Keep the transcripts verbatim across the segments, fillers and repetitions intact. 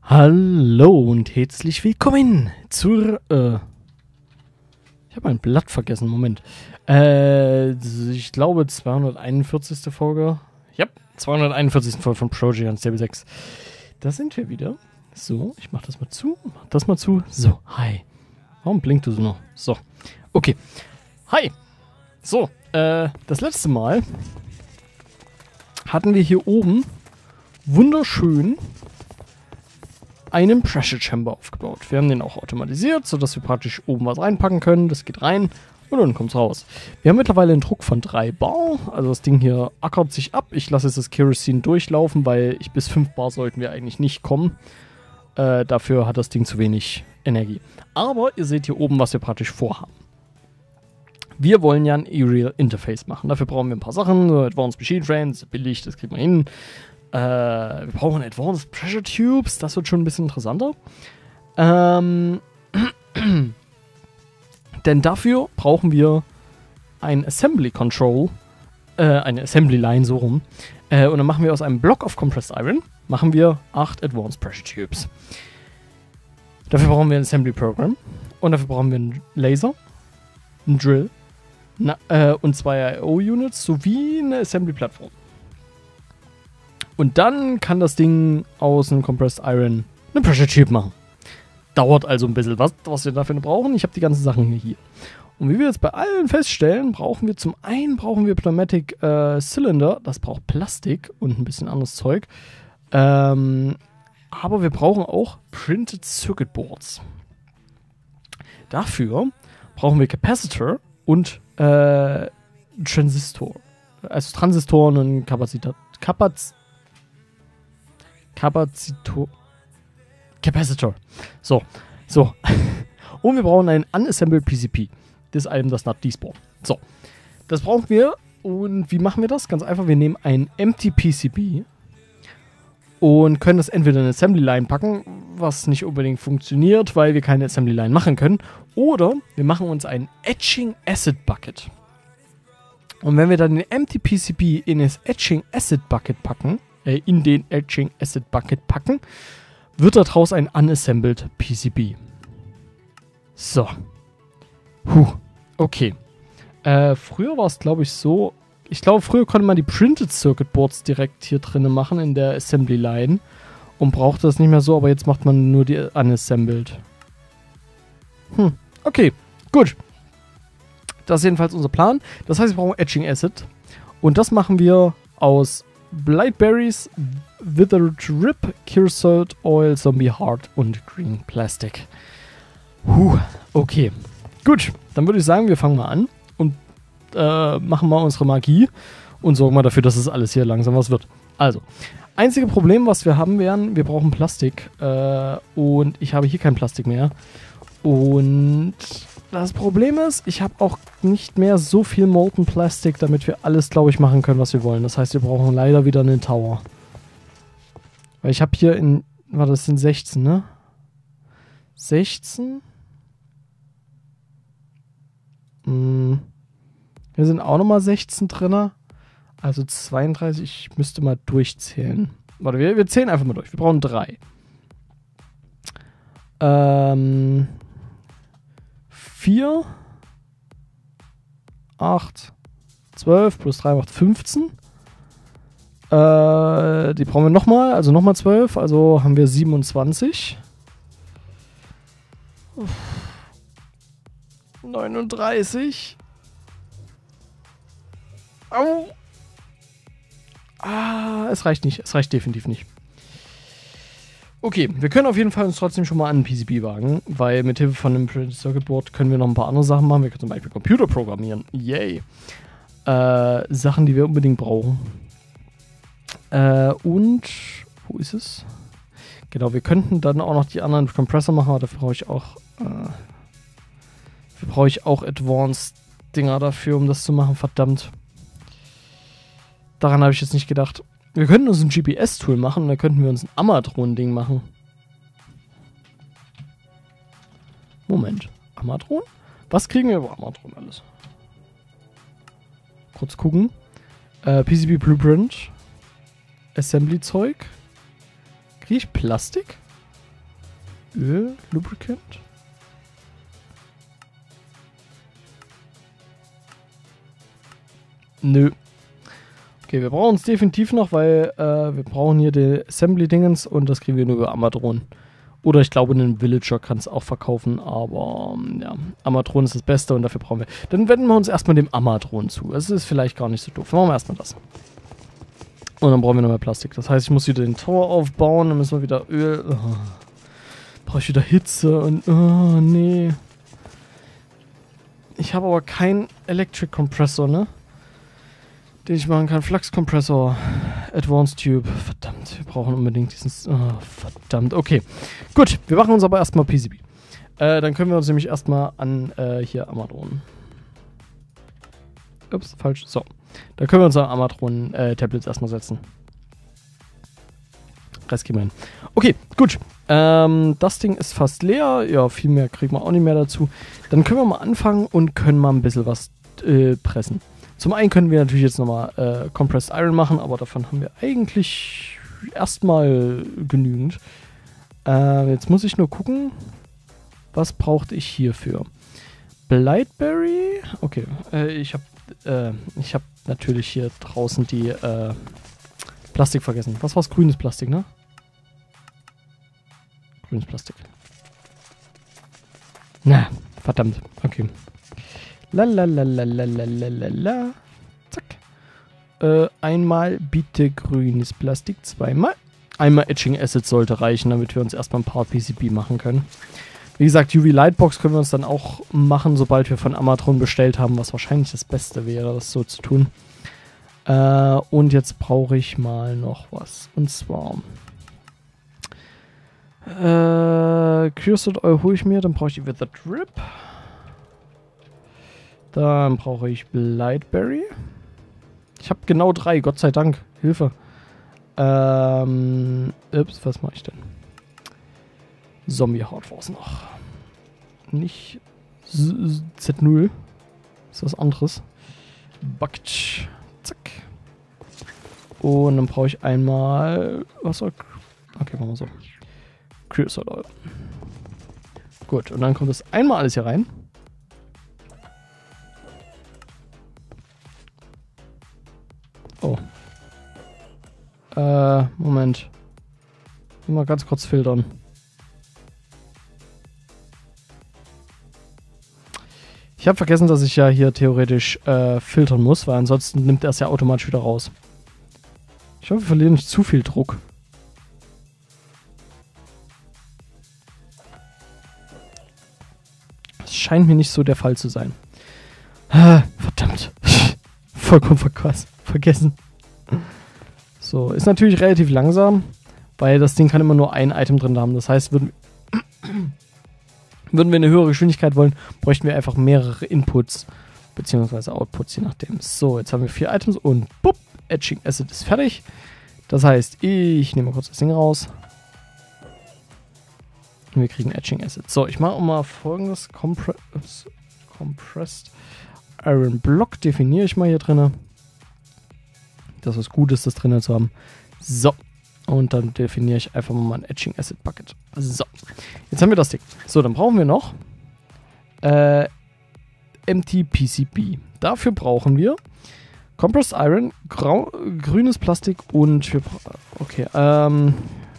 Hallo und herzlich willkommen zur, äh, ich habe ein Blatt vergessen, Moment. Äh, ich glaube zweihunderteinundvierzigste Folge. Ja, zweihunderteinundvierzigste Folge von Project Unstable sechs. Da sind wir wieder. So, ich mach das mal zu, mach das mal zu. So, hi. Warum blinkt du so noch? So, okay. Hi. So, äh, das letzte Mal hatten wir hier oben wunderschön einen Pressure Chamber aufgebaut. Wir haben den auch automatisiert, sodass wir praktisch oben was reinpacken können. Das geht rein und dann kommt es raus. Wir haben mittlerweile einen Druck von drei Bar. Also das Ding hier ackert sich ab. Ich lasse jetzt das Kerosin durchlaufen, weil ich bis fünf Bar sollten wir eigentlich nicht kommen. Äh, dafür hat das Ding zu wenig Energie. Aber ihr seht hier oben, was wir praktisch vorhaben. Wir wollen ja ein Aerial Interface machen. Dafür brauchen wir ein paar Sachen. So Advanced Machine Frames, billig, das kriegen wir hin. Äh, wir brauchen Advanced Pressure Tubes. Das wird schon ein bisschen interessanter. Ähm, denn dafür brauchen wir ein Assembly Control. Äh, eine Assembly Line, so rum. Äh, und dann machen wir aus einem Block of Compressed Iron machen wir acht Advanced Pressure Tubes. Dafür brauchen wir ein Assembly Program. Und dafür brauchen wir einen Laser, einen Drill na, äh, und zwei I O-Units sowie eine Assembly-Plattform. Und dann kann das Ding aus einem Compressed Iron eine Pressure Tube machen. Dauert also ein bisschen was, was wir dafür brauchen. Ich habe die ganzen Sachen hier. Und wie wir jetzt bei allen feststellen, brauchen wir zum einen brauchen wir Pneumatic äh, Cylinder. Das braucht Plastik und ein bisschen anderes Zeug. Ähm, aber wir brauchen auch Printed Circuit Boards. Dafür brauchen wir Capacitor und äh, Transistor. Also Transistoren und Kapazität. Kapaz Kapazitor. Capacitor. So. So. Und wir brauchen einen Unassembled P C B. Das Item does not despawn. So. Das brauchen wir. Und wie machen wir das? Ganz einfach. Wir nehmen ein Empty P C B und können das entweder in eine Assembly Line packen, was nicht unbedingt funktioniert, weil wir keine Assembly Line machen können. Oder wir machen uns einen Etching Acid Bucket. Und wenn wir dann den Empty P C B in das Etching Acid Bucket packen, äh, in den Etching Acid Bucket packen, wird daraus ein Unassembled P C B. So. Puh. Okay. Äh, früher war es, glaube ich, so. Ich glaube, früher konnte man die Printed Circuit Boards direkt hier drinnen machen in der Assembly Line und brauchte das nicht mehr so, aber jetzt macht man nur die Unassembled. Hm. Okay. Gut. Das ist jedenfalls unser Plan. Das heißt, wir brauchen Etching Acid. Und das machen wir aus Blightberries, Withered Rip, Creosote Oil, Zombie Heart und Green Plastic. Puh, okay. Gut, dann würde ich sagen, wir fangen mal an und äh, machen mal unsere Magie und sorgen mal dafür, dass es alles hier langsam was wird. Also, einzige Problem, was wir haben werden, wir brauchen Plastik äh, und ich habe hier kein Plastik mehr. Und das Problem ist, ich habe auch nicht mehr so viel Molten Plastic, damit wir alles, glaube ich, machen können, was wir wollen. Das heißt, wir brauchen leider wieder einen Tower. Weil ich habe hier in, warte, das sind sechzehn, ne? sechzehn? Hm. Hier sind auch nochmal sechzehn drin. Also zweiunddreißig, ich müsste mal durchzählen. Warte, wir, wir zählen einfach mal durch. Wir brauchen drei. Ähm... vier, acht, zwölf plus drei macht fünfzehn. Äh, die brauchen wir nochmal, also nochmal zwölf, also haben wir siebenundzwanzig. neununddreißig. Au! Ah, es reicht nicht, es reicht definitiv nicht. Okay, wir können auf jeden Fall uns trotzdem schon mal an einen P C B wagen, weil mit Hilfe von einem Printed Circuit Board können wir noch ein paar andere Sachen machen. Wir können zum Beispiel Computer programmieren. Yay. Äh, Sachen, die wir unbedingt brauchen. Äh, und, wo ist es? Genau, wir könnten dann auch noch die anderen Kompressor machen, aber dafür brauche ich auch, äh, dafür brauche ich auch Advanced Dinger dafür, um das zu machen, verdammt. Daran habe ich jetzt nicht gedacht. Wir könnten uns ein G P S-Tool machen und dann könnten wir uns ein Amatron-Ding machen. Moment. Amatron? Was kriegen wir über Amatron alles? Kurz gucken. Äh, P C B Blueprint. Assembly-Zeug. Kriege ich Plastik? Öl, Lubricant? Nö. Okay, wir brauchen es definitiv noch, weil äh, wir brauchen hier die Assembly-Dingens und das kriegen wir nur über Amadron. Oder ich glaube, einen Villager kann es auch verkaufen, aber ähm, ja, Amadron ist das Beste und dafür brauchen wir. Dann wenden wir uns erstmal dem Amadron zu. Das ist vielleicht gar nicht so doof. Machen wir erstmal das. Und dann brauchen wir noch mehr Plastik. Das heißt, ich muss wieder den Tower aufbauen, dann müssen wir wieder Öl. Oh. Brauche ich wieder Hitze und oh, nee. Ich habe aber keinen Electric Compressor, ne? Den ich machen kann. Flux Kompressor. Advanced Tube. Verdammt, wir brauchen unbedingt diesen... Oh, verdammt, okay. Gut, wir machen uns aber erstmal P C B. Äh, dann können wir uns nämlich erstmal an äh, hier Amadron. Ups, falsch. So. Da können wir uns an Amadron-Tablets äh, erstmal setzen. Rest gehen wir hin. Okay, gut. Ähm, das Ding ist fast leer. Ja, viel mehr kriegen wir auch nicht mehr dazu. Dann können wir mal anfangen und können mal ein bisschen was äh, pressen. Zum einen können wir natürlich jetzt nochmal äh, Compressed Iron machen, aber davon haben wir eigentlich erstmal genügend. Äh, jetzt muss ich nur gucken, was brauchte ich hierfür. Blightberry? Okay, äh, ich habe äh, ich habe natürlich hier draußen die äh, Plastik vergessen. Was war's? Grünes Plastik, ne? Grünes Plastik. Na, verdammt. Okay. Lalalalalalala. Zack. Äh, einmal bitte grünes Plastik, zweimal. Einmal Etching Acid sollte reichen, damit wir uns erstmal ein paar P C B machen können. Wie gesagt, U V Lightbox können wir uns dann auch machen, sobald wir von Amadron bestellt haben, was wahrscheinlich das Beste wäre, das so zu tun. Äh, und jetzt brauche ich mal noch was. Und zwar äh, Creosote Oil hole ich mir, dann brauche ich die With the Drip. Dann brauche ich Blightberry. Ich habe genau drei, Gott sei Dank. Hilfe. Ähm, ups, was mache ich denn? Zombie Hardforce noch. Nicht Z null. Ist was anderes. Bucket. Zack. Und dann brauche ich einmal... Was soll... Okay, machen wir so. Creosote Oil. Gut, und dann kommt das einmal alles hier rein. Oh. Äh, Moment. Mal ganz kurz filtern. Ich habe vergessen, dass ich ja hier theoretisch äh, filtern muss, weil ansonsten nimmt er es ja automatisch wieder raus. Ich hoffe, wir verlieren nicht zu viel Druck. Das scheint mir nicht so der Fall zu sein. Ah, verdammt. Vollkommen verquast. Vergessen. So, ist natürlich relativ langsam, weil das Ding kann immer nur ein Item drin haben. Das heißt, würden, würden wir eine höhere Geschwindigkeit wollen, bräuchten wir einfach mehrere Inputs beziehungsweise Outputs, je nachdem. So, jetzt haben wir vier Items und bupp, Etching Acid ist fertig. Das heißt, ich nehme mal kurz das Ding raus. Und wir kriegen Etching Acid. So, ich mache mal folgendes. Compre Compressed Iron Block definiere ich mal hier drin. Das ist gut ist, das drin zu haben. So. Und dann definiere ich einfach mal ein Etching Acid Bucket. So. Jetzt haben wir das Ding. So, dann brauchen wir noch äh, M T P C B. Dafür brauchen wir Compressed Iron, grau, grünes Plastik und wir okay, ähm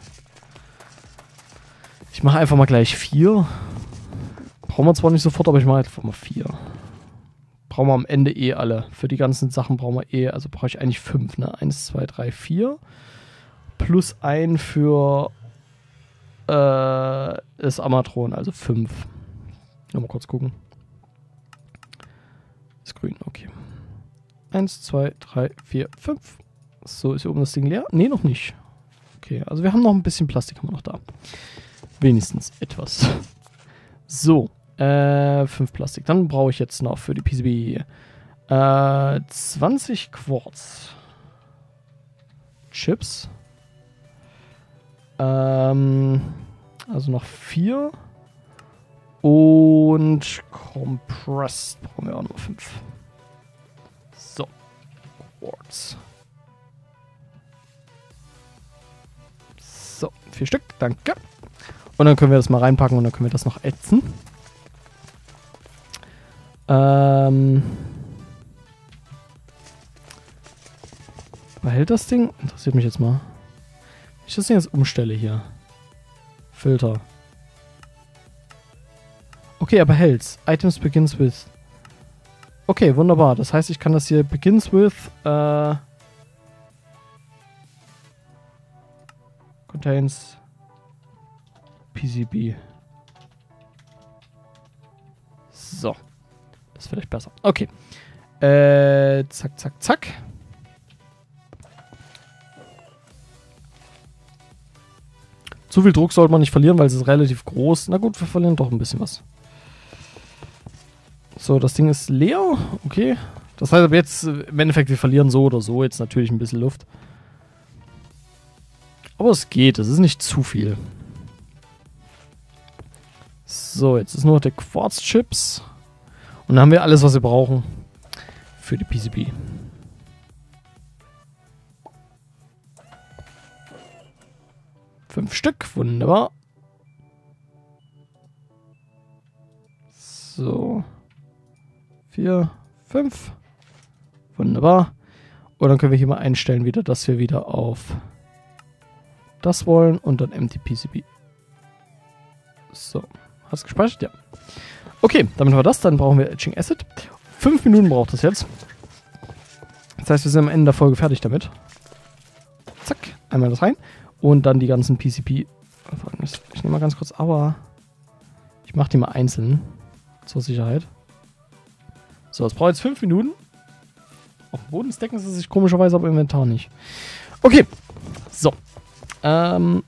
ich mache einfach mal gleich vier. Brauchen wir zwar nicht sofort, aber ich mache einfach mal vier. Brauchen wir am Ende eh alle. Für die ganzen Sachen brauchen wir eh, also brauche ich eigentlich fünf, ne? Eins, zwei, drei, vier. Plus ein für äh, das Amadron, also fünf. Nochmal kurz gucken. Ist grün, okay. Eins, zwei, drei, vier, fünf. So, ist hier oben das Ding leer? Ne, noch nicht. Okay, also wir haben noch ein bisschen Plastik haben wir noch da. Wenigstens etwas. So. Äh, fünf Plastik. Dann brauche ich jetzt noch für die P C B äh, zwanzig Quarz. Chips. Ähm, also noch vier. Und Compressed brauchen wir auch noch fünf. So. Quarz. So, vier Stück. Danke. Und dann können wir das mal reinpacken und dann können wir das noch ätzen. Ähm... Behält das Ding? Interessiert mich jetzt mal. Wenn ich das Ding jetzt umstelle hier. Filter. Okay, er behält's. Items begins with. Okay, wunderbar. Das heißt, ich kann das hier begins with äh, contains P C B. So. Das ist vielleicht besser. Okay. Äh, zack, zack, zack. Zu viel Druck sollte man nicht verlieren, weil es ist relativ groß. Na gut, wir verlieren doch ein bisschen was. So, das Ding ist leer. Okay. Das heißt aber jetzt, im Endeffekt, wir verlieren so oder so jetzt natürlich ein bisschen Luft. Aber es geht. Es ist nicht zu viel. So, jetzt ist nur noch der Quarz-Chips. Und dann haben wir alles, was wir brauchen für die P C B. Fünf Stück, wunderbar. So. Vier, fünf. Wunderbar. Und dann können wir hier mal einstellen wieder, dass wir wieder auf das wollen und dann Empty P C B. So. Hast du gespeichert? Ja. Okay, damit haben wir das. Dann brauchen wir Etching Acid. Fünf Minuten braucht das jetzt. Das heißt, wir sind am Ende der Folge fertig damit. Zack. Einmal das rein. Und dann die ganzen P C B. Ich nehme mal ganz kurz, aber ich mache die mal einzeln. Zur Sicherheit. So, das braucht jetzt fünf Minuten. Auf dem Boden stecken sie sich komischerweise, aber im Inventar nicht. Okay. So. Ähm.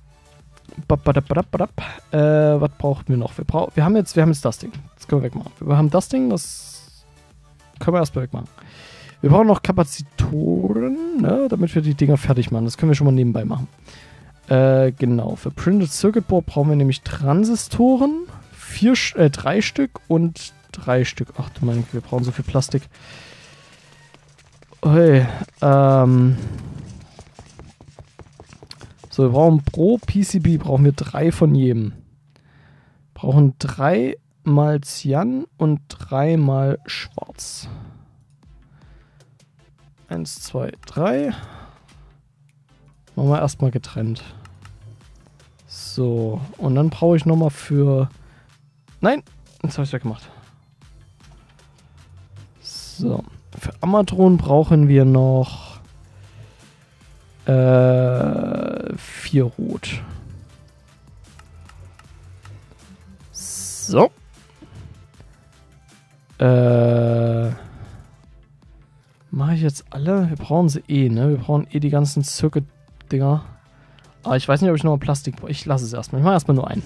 Äh, was brauchen wir noch? Wir, brauch, wir, haben jetzt, wir haben jetzt das Ding. Das können wir wegmachen. Wir haben das Ding, das können wir erstmal wegmachen. Wir brauchen noch Kapazitoren, ne, damit wir die Dinger fertig machen. Das können wir schon mal nebenbei machen. Äh, genau. Für Printed Circuit Board brauchen wir nämlich Transistoren. Vier, äh, drei Stück und drei Stück. Ach du meine, wir brauchen so viel Plastik. Okay. Ähm. So, wir brauchen pro P C B brauchen wir drei von jedem. Brauchen drei mal Cyan und drei mal Schwarz. Eins, zwei, drei. Machen wir erstmal getrennt. So, und dann brauche ich nochmal für... Nein, jetzt habe ich es weggemacht. So, für Amadron brauchen wir noch äh, vier Rot. So. Äh... Mache ich jetzt alle? Wir brauchen sie eh, ne? Wir brauchen eh die ganzen Circuit-Dinger. Aber ich weiß nicht, ob ich nochmal Plastik brauche. Ich lasse es erstmal. Ich mache erstmal nur einen.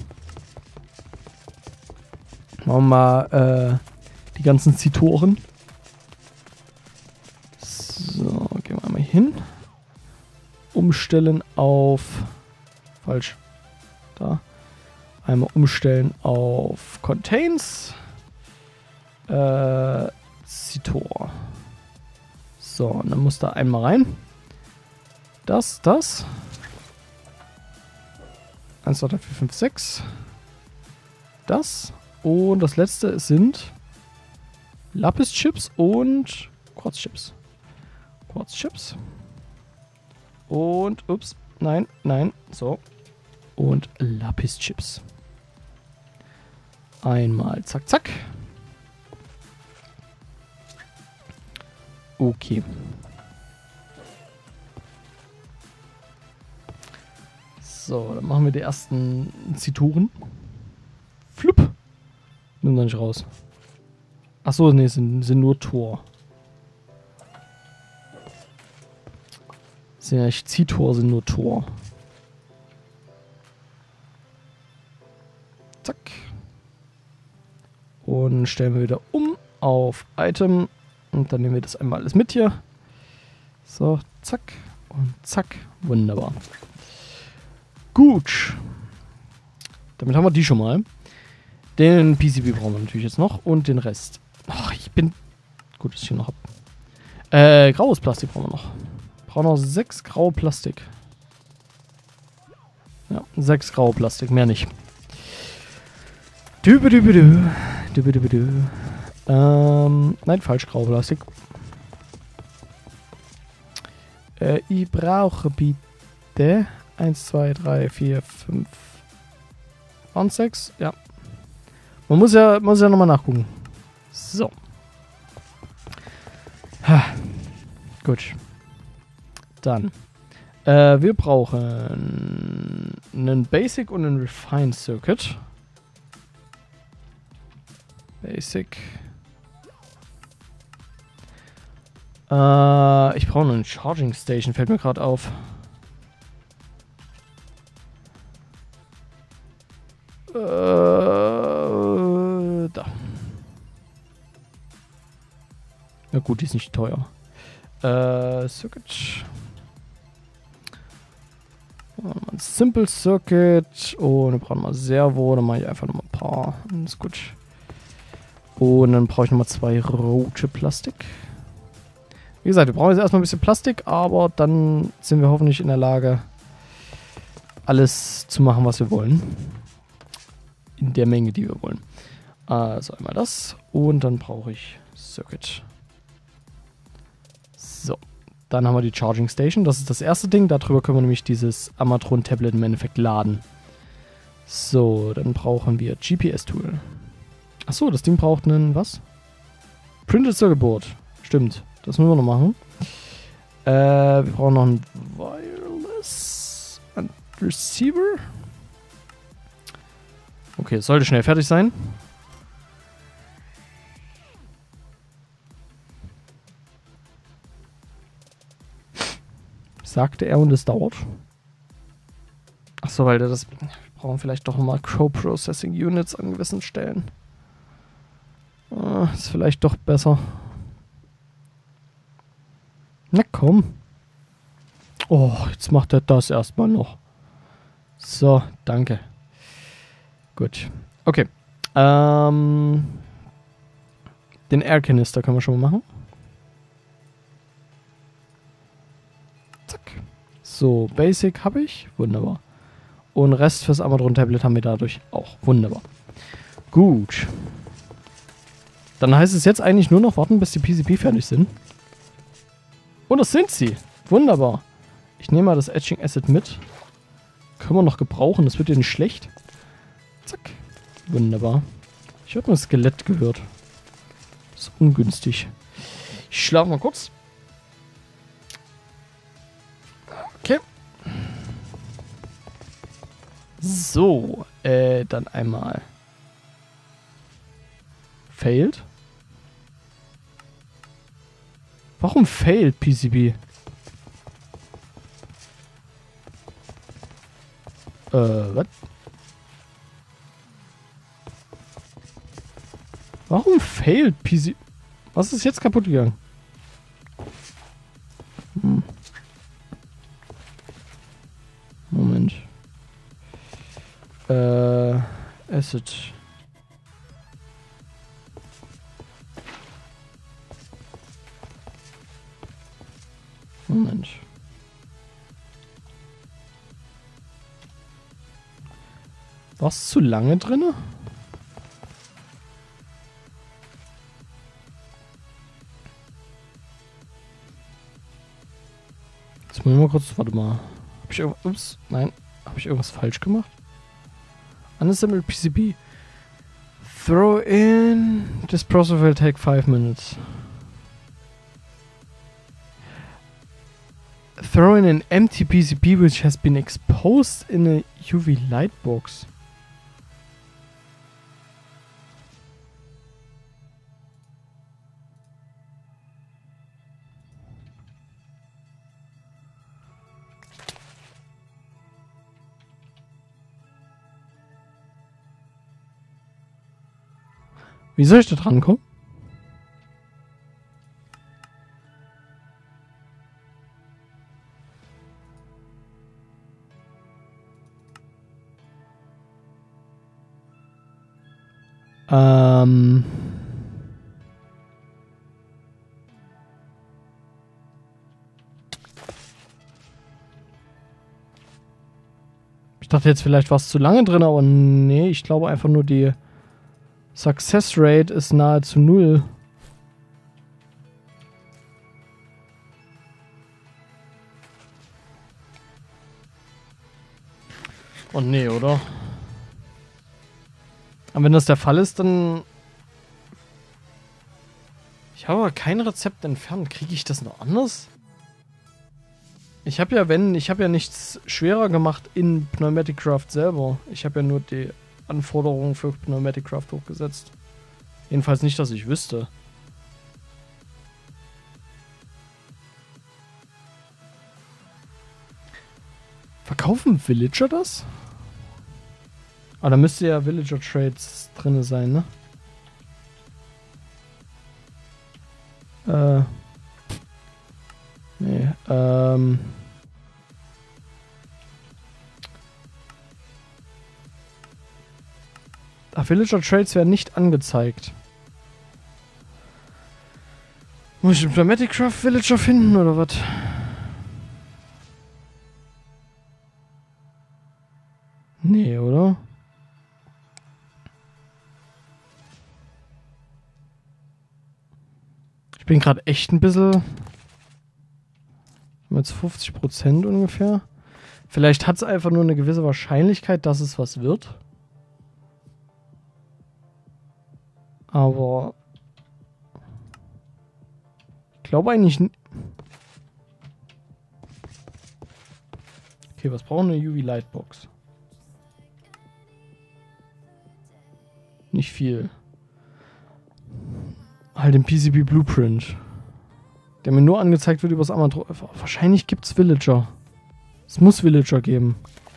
Machen wir mal äh, die ganzen Zitoren. So, gehen wir einmal hin. Umstellen auf... Falsch. Da. Einmal umstellen auf Contains. Äh, Zitor. So, und dann muss da einmal rein. Das, das. eins, zwei, drei, vier, fünf, sechs. Das. Und das letzte sind Lapis-Chips und Quarz-Chips. Quarz-Chips. Und, ups, nein, nein, so. Und Lapis-Chips. Einmal, zack, zack. Okay. So, dann machen wir die ersten Zituren. Flupp. Nimm da nicht raus. Achso, ne, sind, sind nur Tor. Sind ja nicht Zitor, sind nur Tor. Zack. Und stellen wir wieder um auf Item. Und dann nehmen wir das einmal alles mit hier. So, zack und zack. Wunderbar. Gut. Damit haben wir die schon mal. Den P C B brauchen wir natürlich jetzt noch. Und den Rest. Ach, ich bin... Gut, dass ich hier noch habe. Äh, graues Plastik brauchen wir noch. Brauchen noch sechs graue Plastik. Ja, sechs graue Plastik, mehr nicht. Dübedübedü. Dübedübedü. Ähm, nein, falsch, graue Plastik. Äh, ich brauche bitte eins, zwei, drei, vier, fünf und sechs. Ja. Man muss ja, muss ja nochmal nachgucken. So. Ha. Gut. Dann. Äh, wir brauchen einen Basic und einen Refined Circuit. Basic. Äh, ich brauche eine Charging Station, fällt mir gerade auf. Äh, da. Na gut, die ist nicht teuer. Äh, Circuit. Ein Simple Circuit. Und dann brauchen wir Servo. Dann mache ich einfach nochmal ein paar. Das ist gut. Und dann brauche ich nochmal zwei rote Plastik. Wie gesagt, wir brauchen jetzt erstmal ein bisschen Plastik, aber dann sind wir hoffentlich in der Lage, alles zu machen, was wir wollen. In der Menge, die wir wollen. Also einmal das. Und dann brauche ich Circuit. So. Dann haben wir die Charging Station. Das ist das erste Ding. Darüber können wir nämlich dieses Amatron-Tablet im Endeffekt laden. So, dann brauchen wir G P S-Tool. Achso, das Ding braucht einen, was? Printed Circuit Board. Stimmt. Das müssen wir noch machen. Äh, wir brauchen noch ein Wireless Receiver. Okay, es sollte schnell fertig sein. Sagte er und es dauert. Achso, weil der das... Wir brauchen vielleicht doch mal Co-Processing Units an gewissen Stellen. Ah, ist vielleicht doch besser. Na komm. Oh, jetzt macht er das erstmal noch. So, danke. Gut. Okay. Ähm, den Air Canister können wir schon mal machen. Zack. So, Basic habe ich. Wunderbar. Und Rest fürs Amatron Tablet haben wir dadurch auch. Wunderbar. Gut. Dann heißt es jetzt eigentlich nur noch warten, bis die P C B fertig sind. Und das sind sie. Wunderbar. Ich nehme mal das Etching Acid mit. Können wir noch gebrauchen. Das wird ja nicht schlecht. Zack. Wunderbar. Ich habe ein Skelett gehört. Das ist ungünstig. Ich schlafe mal kurz. Okay. So. Äh, dann einmal. Failed. Warum failed P C B? Äh, was? Warum failed P C B? Was ist jetzt kaputt gegangen? Hm. Moment. Äh, Acid. Moment. War's zu lange drinne? Jetzt muss ich mal kurz, warte mal. Hab ich irgendwas, ups, nein, habe ich irgendwas falsch gemacht? Unassembled P C B. Throw in, this process will take five minutes. Throw in an empty P C B which has been exposed in a U V light box. Wie soll ich da dran kommen? Ähm. Hab ich dachte jetzt vielleicht war es zu lange drin, aber nee, ich glaube einfach nur die Success Rate ist nahezu null. Und nee, oder? Aber wenn das der Fall ist, dann... Ich habe aber kein Rezept entfernt. Kriege ich das noch anders? Ich habe ja, wenn, ich habe ja nichts schwerer gemacht in Pneumaticraft selber. Ich habe ja nur die Anforderungen für Pneumaticraft hochgesetzt. Jedenfalls nicht, dass ich wüsste. Verkaufen Villager das? Ah, da müsste ja Villager Trades drin sein, ne? Äh. Nee, ähm. Ach, Villager Trades werden nicht angezeigt. Muss ich einen Pneumaticraft Villager finden oder was? Nee, oder? Ich bin gerade echt ein bisschen... Jetzt fünfzig Prozent ungefähr. Vielleicht hat es einfach nur eine gewisse Wahrscheinlichkeit, dass es was wird. Aber... Ich glaube eigentlich... Okay, was brauchen wir? Eine U V-Lightbox. Nicht viel. Halt den P C B Blueprint. Der mir nur angezeigt wird über das Amazon. Wahrscheinlich gibt es Villager. Es muss Villager geben.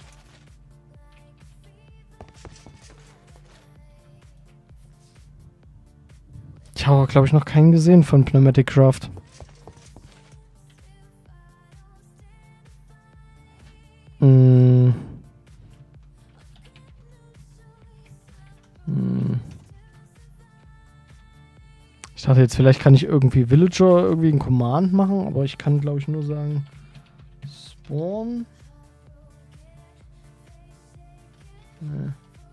Ich habe, glaube ich, noch keinen gesehen von Pneumaticraft. Hm. Hm. Ich dachte jetzt, vielleicht kann ich irgendwie Villager irgendwie einen Command machen, aber ich kann, glaube ich, nur sagen Spawn. Nee.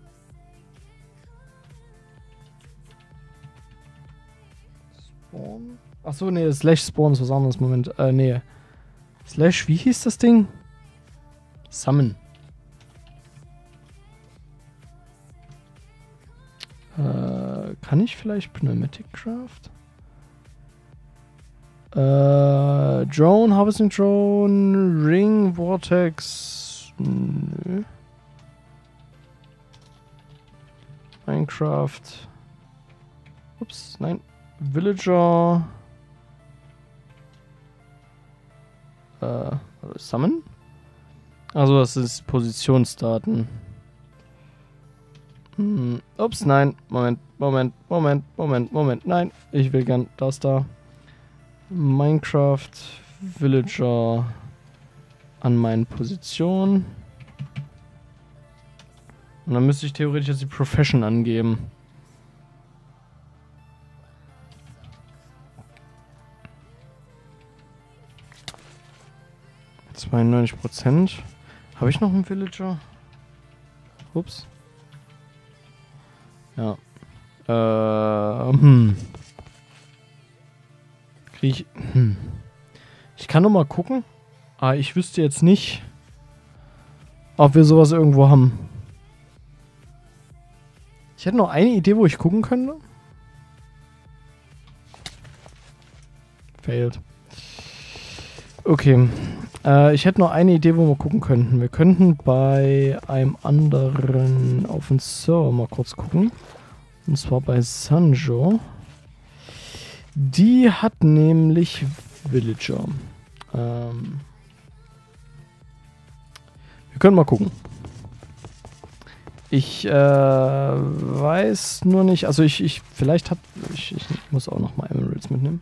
Spawn. Achso, nee, Slash Spawn ist was anderes. Moment. Äh, nee. Slash, wie hieß das Ding? Summon. Äh, kann ich vielleicht Pneumaticraft? Äh, Drone, Harvesting Drone, Ring, Vortex. Nö. Minecraft. Ups, nein. Villager. Äh, Summon? Also das ist Positionsdaten. Hm, ups, nein. Moment, Moment, Moment, Moment, Moment. Nein, ich will gern das da. Minecraft Villager an meinen Positionen. Und dann müsste ich theoretisch jetzt die Profession angeben. zweiundneunzig Prozent. Habe ich noch einen Villager? Ups. Ja. Äh, hm. Krieg ich... Hm. Ich kann noch mal gucken. Aber ich wüsste jetzt nicht, ob wir sowas irgendwo haben. Ich hätte noch eine Idee, wo ich gucken könnte. Failed. Okay. Äh, ich hätte noch eine Idee, wo wir gucken könnten. Wir könnten bei einem anderen auf dem Server mal kurz gucken. Und zwar bei Sanjo. Die hat nämlich Villager. Ähm wir können mal gucken. Ich äh, weiß nur nicht, also ich, ich vielleicht hat, ich, ich muss auch noch mal Emeralds mitnehmen.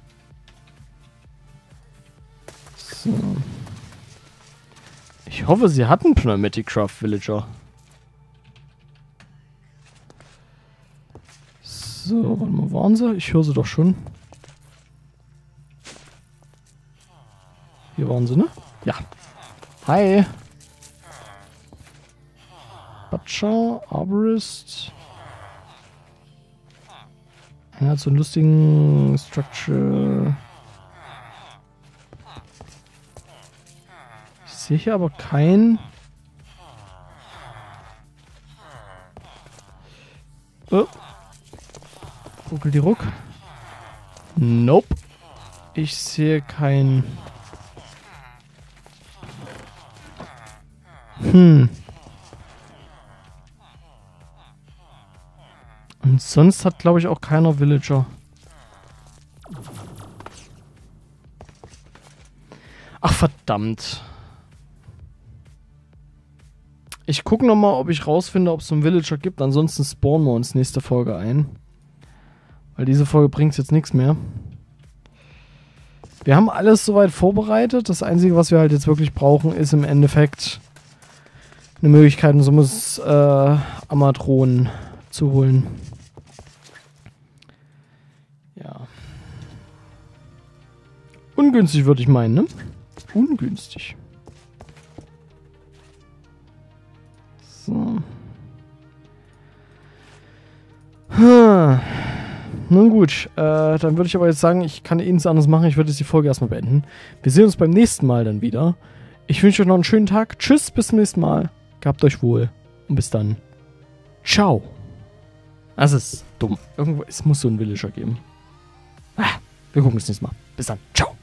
So. Ich hoffe, sie hatten Pneumaticraft Villager. So, warte mal, waren sie? Ich höre sie doch schon. Hier waren sie, ne? Ja. Hi. Archer, Arborist. Er hat so einen lustigen Structure. Ich sehe hier aber kein... Oh. Ruckel die Ruck. Nope. Ich sehe kein... Hm. Und sonst hat, glaube ich, auch keiner Villager. Ach, verdammt. Ich gucke nochmal, ob ich rausfinde, ob es einen Villager gibt. Ansonsten spawnen wir uns nächste Folge ein. Weil diese Folge bringt jetzt nichts mehr. Wir haben alles soweit vorbereitet. Das Einzige, was wir halt jetzt wirklich brauchen, ist im Endeffekt eine Möglichkeit, um so äh, Amatronen zu holen. Ja. Ungünstig würde ich meinen, ne? Ungünstig. So. Hm. Nun gut, äh, dann würde ich aber jetzt sagen, ich kann eh nichts anderes machen. Ich würde jetzt die Folge erstmal beenden. Wir sehen uns beim nächsten Mal dann wieder. Ich wünsche euch noch einen schönen Tag. Tschüss, bis zum nächsten Mal. Gehabt euch wohl. Und bis dann. Ciao. Das ist dumm. Irgendwo, es muss so einen Villager geben. Ah, wir gucken uns nächstes Mal. Bis dann. Ciao.